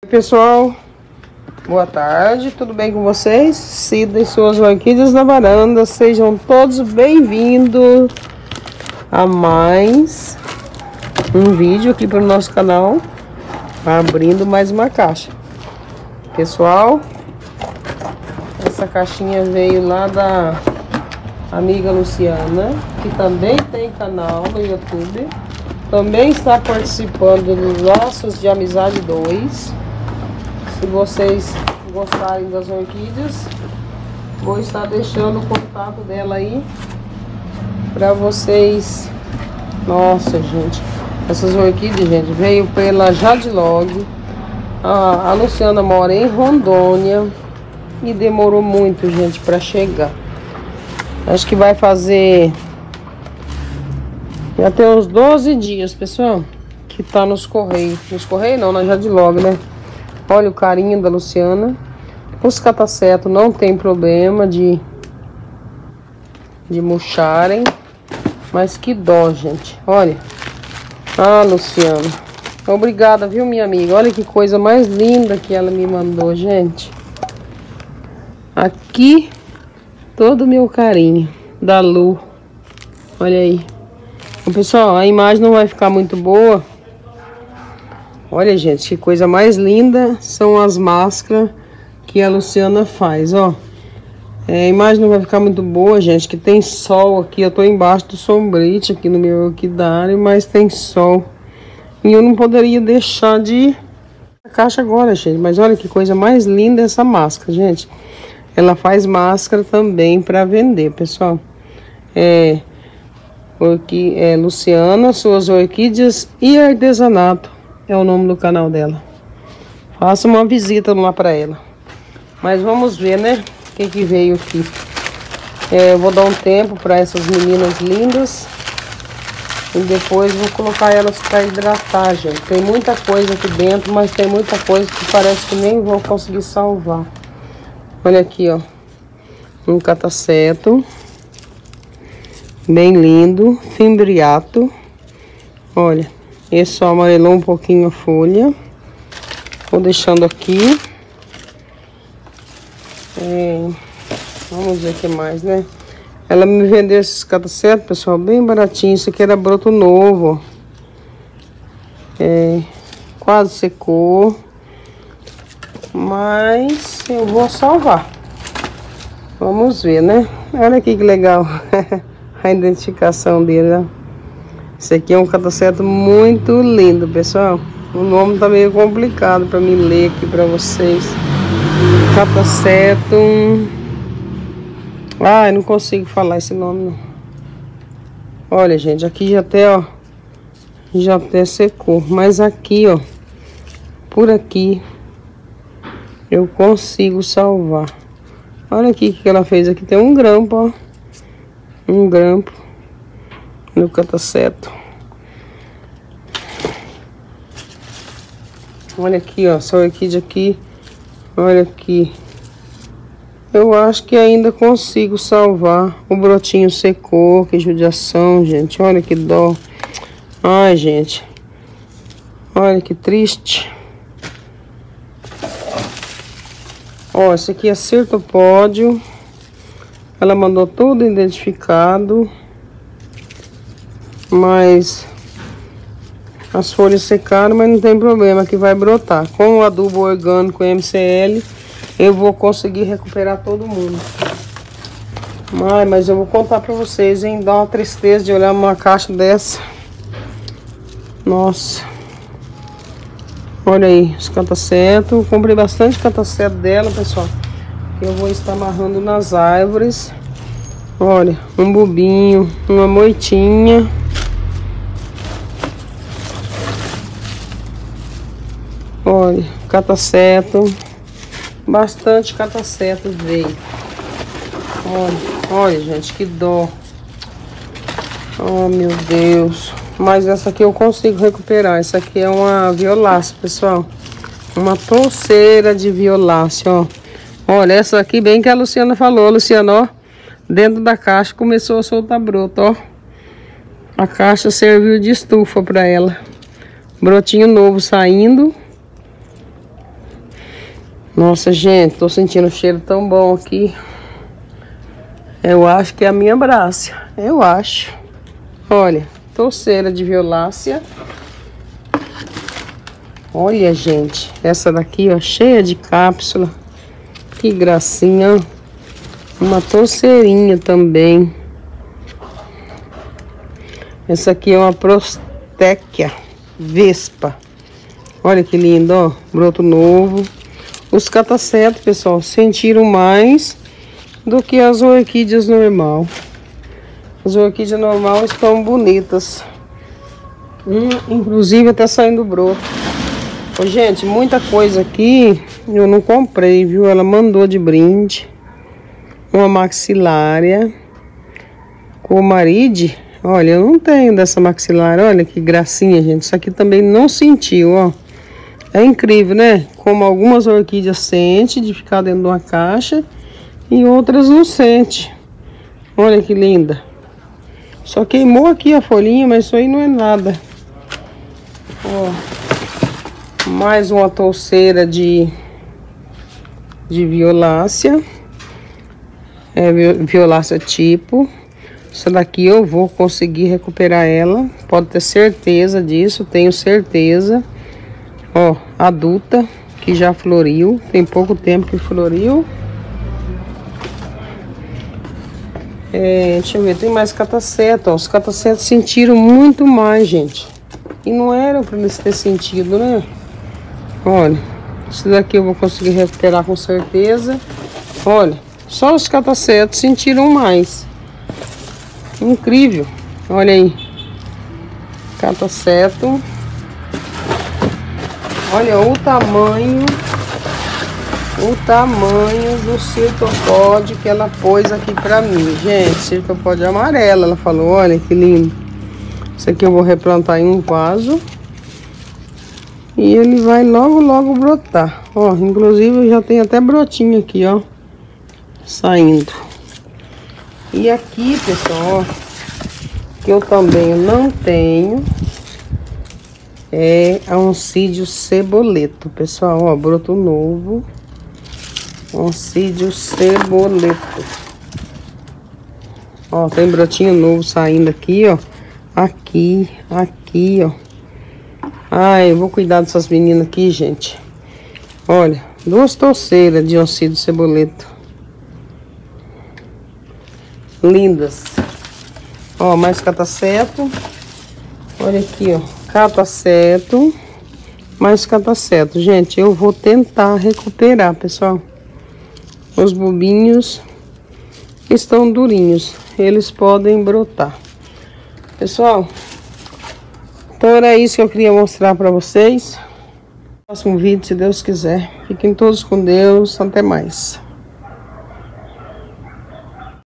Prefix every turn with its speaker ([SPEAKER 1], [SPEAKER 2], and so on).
[SPEAKER 1] Pessoal, boa tarde, tudo bem com vocês? Cida e suas orquídeas na varanda, sejam todos bem-vindos a mais um vídeo aqui para o nosso canal, abrindo mais uma caixa. Pessoal, essa caixinha veio lá da amiga Luciana, que também tem canal no YouTube, também está participando dos Laços de Amizade 2. Se vocês gostarem das orquídeas, vou estar deixando o contato dela aí para vocês. Nossa, gente, essas orquídeas, gente, veio pela Jadlog. A Luciana mora em Rondônia e demorou muito, gente, para chegar. Acho que vai fazer até uns 12 dias, pessoal, que tá nos correios. Nos correios não, na Jadlog, né? Olha o carinho da Luciana. Os catacetos não tem problema de murcharem. Mas que dó, gente. Olha. Ah, Luciana. Obrigada, viu, minha amiga? Olha que coisa mais linda que ela me mandou, gente. Aqui, todo o meu carinho da Lu. Olha aí. Pessoal, a imagem não vai ficar muito boa. Olha, gente, que coisa mais linda são as máscaras que a Luciana faz, ó. A imagem não vai ficar muito boa, gente, que tem sol aqui. Eu tô embaixo do sombrite aqui no meu orquidário, mas tem sol. E eu não poderia deixar de ir a caixa agora, gente. Mas olha que coisa mais linda essa máscara, gente. Ela faz máscara também para vender, pessoal. Luciana, suas orquídeas e artesanato. É o nome do canal dela. Faça uma visita lá pra ela. Mas vamos ver, né? O que veio aqui. Eu vou dar um tempo para essas meninas lindas. E depois vou colocar elas para hidratar, gente. Tem muita coisa aqui dentro, mas tem muita coisa que parece que nem vou conseguir salvar. Olha aqui, ó. Um cataceto. Bem lindo. Fimbriato. Olha. Esse só amarelou um pouquinho a folha. Vou deixando aqui. Vamos ver o que mais, né? Ela me vendeu esses catacetos, pessoal, bem baratinho. Isso aqui era broto novo. Quase secou. Mas eu vou salvar. Vamos ver, né? Olha aqui que legal. A identificação dele, ó. Esse aqui é um cataceto muito lindo, pessoal. O nome tá meio complicado para mim ler aqui para vocês. Cataceto. Ah, eu não consigo falar esse nome, não. Olha, gente, aqui já até, ó. Já até secou. Mas aqui, ó. Por aqui. Eu consigo salvar. Olha aqui o que ela fez. Aqui tem um grampo, ó. Um grampo. No cataceto. Olha aqui, ó, essa orquídea aqui. Olha aqui. Eu acho que ainda consigo salvar. O brotinho secou, que judiação, gente. Olha que dó. Ai, gente. Olha que triste. Ó, esse aqui é Certopódio. Ela mandou tudo identificado. Mas as folhas secaram, mas não tem problema, que vai brotar. Com o adubo orgânico MCL, eu vou conseguir recuperar todo mundo. Mas eu vou contar pra vocês, hein? Dá uma tristeza de olhar uma caixa dessa. Nossa. Olha aí, os catacetos. Comprei bastante cataceto dela, pessoal. Eu vou estar amarrando nas árvores. Olha, um bubinho, uma moitinha. Olha, cataceto. Bastante cataceto veio. Olha, gente, que dó. Oh, meu Deus. Mas essa aqui eu consigo recuperar. Essa aqui é uma violácea, pessoal. Uma pulseira de violácea, ó. Olha, essa aqui bem que a Luciana falou. Luciana, ó. Dentro da caixa começou a soltar broto, ó. A caixa serviu de estufa para ela. Brotinho novo saindo. Nossa, gente, tô sentindo um cheiro tão bom aqui. Eu acho que é a minha Brácia. Eu acho. Olha, touceira de violácea. Olha, gente, essa daqui, ó, cheia de cápsula. Que gracinha. Uma touceirinha também. Essa aqui é uma Prostéquia Vespa. Olha que lindo, ó, broto novo. Os catacetos, pessoal, sentiram mais do que as orquídeas normal. As orquídeas normal estão bonitas. Inclusive até saindo broto. Ô, gente, muita coisa aqui eu não comprei, viu? Ela mandou de brinde. Uma maxilária. Comaride. Olha, eu não tenho dessa maxilária. Olha que gracinha, gente. Isso aqui também não sentiu, ó. É incrível, né? Como algumas orquídeas sentem de ficar dentro de uma caixa e outras não sentem. Olha que linda. Só queimou aqui a folhinha, mas isso aí não é nada. Ó, mais uma touceira de violácea. É violácea tipo. Essa daqui eu vou conseguir recuperar ela. Pode ter certeza disso, tenho certeza. Ó, adulta, que já floriu. Tem pouco tempo que floriu. Deixa eu ver, tem mais cataceta. Ó, os catacetos sentiram muito mais, gente. E não era para eles ter sentido, né? Olha, esse daqui eu vou conseguir recuperar com certeza. Olha, só os catacetos sentiram mais. Incrível. Olha aí. Cataceto. Olha o tamanho do circopode que ela pôs aqui pra mim. Gente, circopode amarelo, ela falou, olha que lindo. Isso aqui eu vou replantar em um vaso. E ele vai logo brotar. Ó, inclusive já tem até brotinho aqui, ó. Saindo. E aqui, pessoal, ó, que eu também não tenho. É a oncídio ceboleto, pessoal, ó, broto novo. Oncídio ceboleto. Ó, tem brotinho novo saindo aqui, ó. Aqui, ó. Ai, eu vou cuidar dessas meninas aqui, gente. Olha, 2 touceiras de oncídio ceboleto. Lindas. Ó, mais cataceto. Olha aqui, ó. Cataceto. Mais cataceto. Gente, eu vou tentar recuperar, pessoal. Os bulbinhos estão durinhos. Eles podem brotar. Pessoal, então era isso que eu queria mostrar pra vocês. Próximo vídeo, se Deus quiser. Fiquem todos com Deus. Até mais.